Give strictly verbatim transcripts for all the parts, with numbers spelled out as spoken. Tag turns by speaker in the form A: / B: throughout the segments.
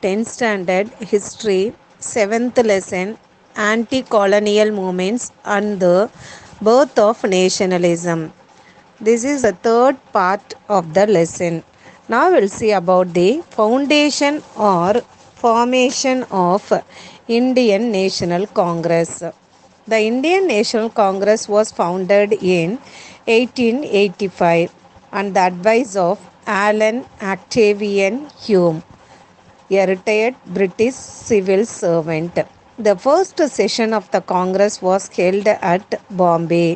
A: tenth Standard History, seventh Lesson, Anti-Colonial Movements and the Birth of Nationalism. This is the third part of the lesson. Now we'll see about the foundation or formation of Indian National Congress. The Indian National Congress was founded in eighteen eighty-five on the advice of Alan Octavian Hume, a retired British civil servant. The first session of the Congress was held at Bombay.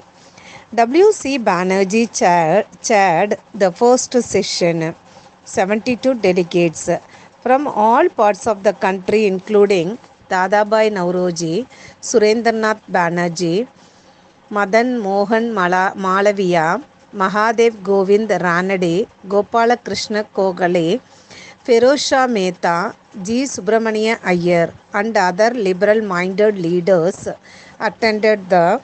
A: W C Banerjee chair, chaired the first session. seventy-two delegates from all parts of the country, including Dadabhai Nauroji, Surendranath Banerjee, Madan Mohan Mala, Malaviya, Mahadev Govind Ranade, Gopala Krishna Kogale, Feroz Shah Mehta, G. Subramania Iyer, and other liberal-minded leaders attended the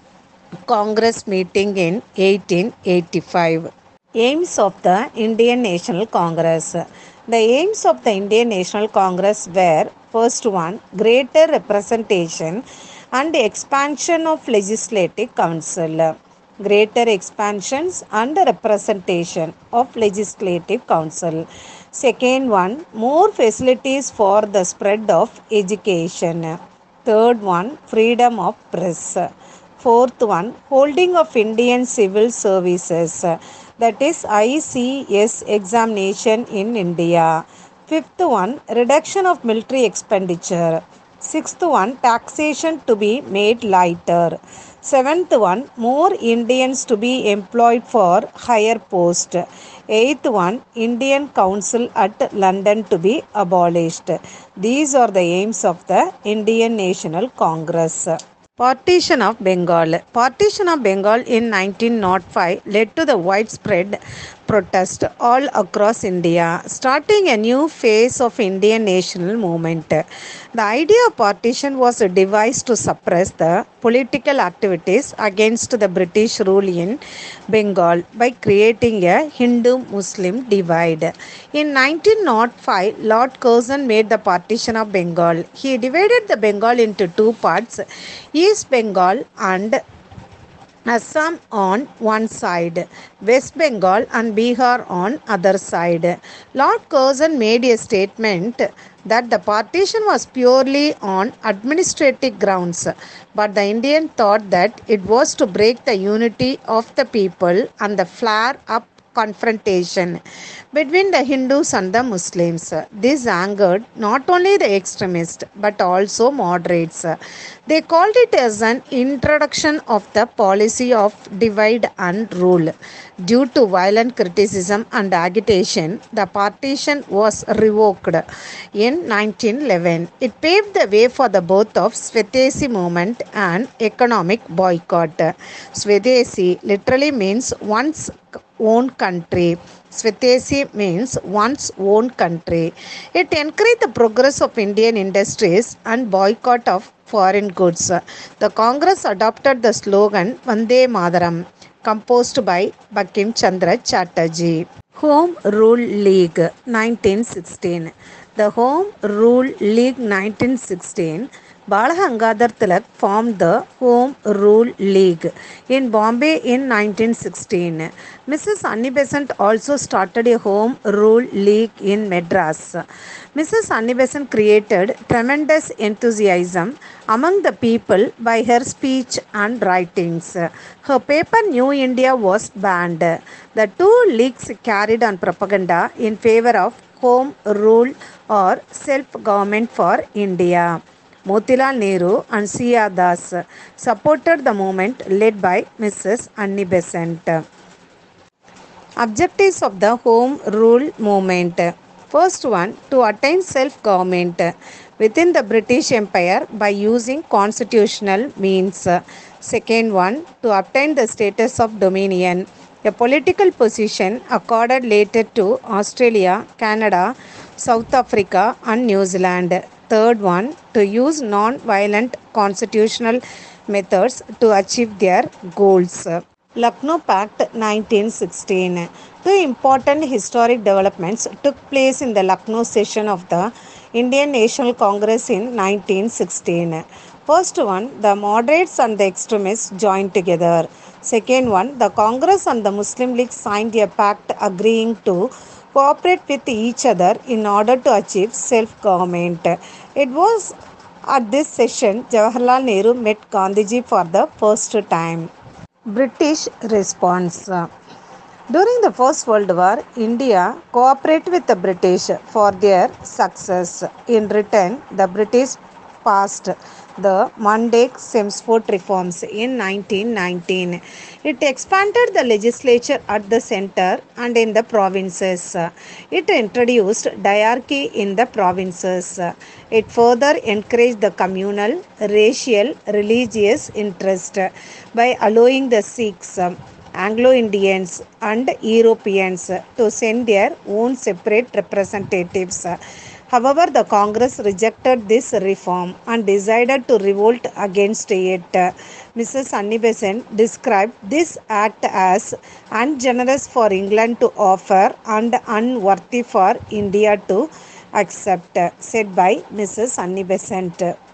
A: Congress meeting in eighteen eighty-five. Aims of the Indian National Congress. The aims of the Indian National Congress were: first one, greater representation and expansion of Legislative Council. Greater expansions and representation of Legislative Council. Second one, more facilities for the spread of education. Third one, freedom of press. Fourth one, holding of Indian civil services, that is I C S examination in India. Fifth one, reduction of military expenditure. Sixth one, taxation to be made lighter. Seventh one, more Indians to be employed for higher post. Eighth one, Indian Council at London to be abolished. These are the aims of the Indian National Congress. Partition of Bengal. Partition of Bengal in nineteen oh five led to the widespread protest all across India, starting a new phase of Indian national movement. The idea of partition was devised to suppress the political activities against the British rule in Bengal by creating a Hindu-Muslim divide. In nineteen oh five, Lord Curzon made the partition of Bengal. He divided the Bengal into two parts, East Bengal and Assam on one side, West Bengal and Bihar on other side. Lord Curzon made a statement that the partition was purely on administrative grounds, but the Indian thought that it was to break the unity of the people and the flare up confrontation between the Hindus and the Muslims. This angered not only the extremists but also moderates. They called it as an introduction of the policy of divide and rule. Due to violent criticism and agitation, the partition was revoked in nineteen eleven. It paved the way for the birth of Swadeshi movement and economic boycott. Swadeshi literally means one's own country. Swadeshi means one's own country. It encouraged the progress of Indian industries and boycott of foreign goods. The Congress adopted the slogan Vande Mataram, composed by Bankim Chandra Chatterjee. Home Rule League nineteen sixteen. The Home Rule League nineteen sixteen, Bal Gangadhar Tilak formed the Home Rule League in Bombay in nineteen sixteen. Missus Annie Besant also started a Home Rule League in Madras. Missus Annie Besant created tremendous enthusiasm among the people by her speech and writings. Her paper New India was banned. The two leagues carried on propaganda in favor of Home Rule or self-government for India. Motilal Nehru and C R Das supported the movement led by Missus Annie Besant. Objectives of the Home Rule movement. First one, to attain self-government within the British Empire by using constitutional means. Second one, to obtain the status of dominion, a political position accorded later to Australia, Canada, South Africa and New Zealand. Third one, to use non-violent constitutional methods to achieve their goals. Lucknow Pact nineteen sixteen. Two important historic developments took place in the Lucknow session of the Indian National Congress in nineteen sixteen. First one, the moderates and the extremists joined together. Second one, the Congress and the Muslim League signed a pact agreeing to cooperate with each other in order to achieve self-government. It was at this session Jawaharlal Nehru met Gandhiji for the first time. British response. During the First World War, India cooperated with the British for their success. In return, the British passed the Montague-Chelmsford reforms in nineteen nineteen. It expanded the legislature at the center and in the provinces. It introduced diarchy in the provinces. It further encouraged the communal, racial, religious interest by allowing the Sikhs, Anglo-Indians and Europeans to send their own separate representatives. However, the Congress rejected this reform and decided to revolt against it. Missus Annie Besant described this act as ungenerous for England to offer and unworthy for India to accept, said by Missus Annie Besant.